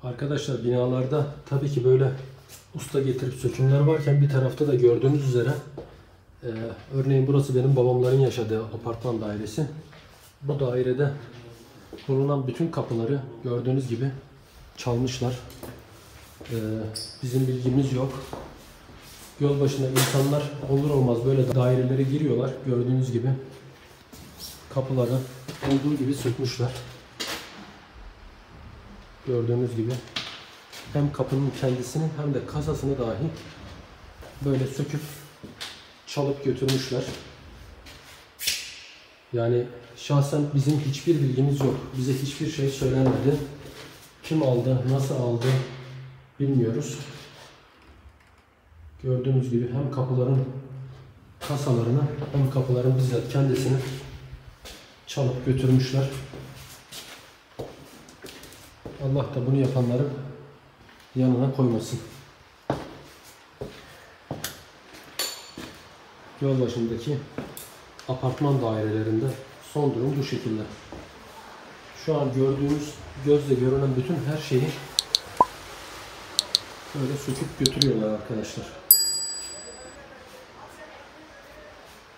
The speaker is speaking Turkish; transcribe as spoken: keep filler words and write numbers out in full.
Arkadaşlar binalarda tabii ki böyle usta getirip sökümler varken bir tarafta da gördüğünüz üzere e, örneğin burası benim babamların yaşadığı apartman dairesi. Bu dairede bulunan bütün kapıları gördüğünüz gibi çalmışlar. E, bizim bilgimiz yok. Yol başında insanlar olur olmaz böyle dairelere giriyorlar. Gördüğünüz gibi kapıları olduğu gibi sökmüşler. Gördüğünüz gibi hem kapının kendisini hem de kasasını dahi böyle söküp çalıp götürmüşler. Yani şahsen bizim hiçbir bilgimiz yok. Bize hiçbir şey söylenmedi. Kim aldı, nasıl aldı bilmiyoruz. Gördüğünüz gibi hem kapıların kasalarını hem kapıların bizzat kendisini çalıp götürmüşler. Allah da bunu yapanların yanına koymasın. Yol başındaki apartman dairelerinde son durum bu şekilde. Şu an gördüğünüz, gözle görünen bütün her şeyi böyle söküp götürüyorlar arkadaşlar.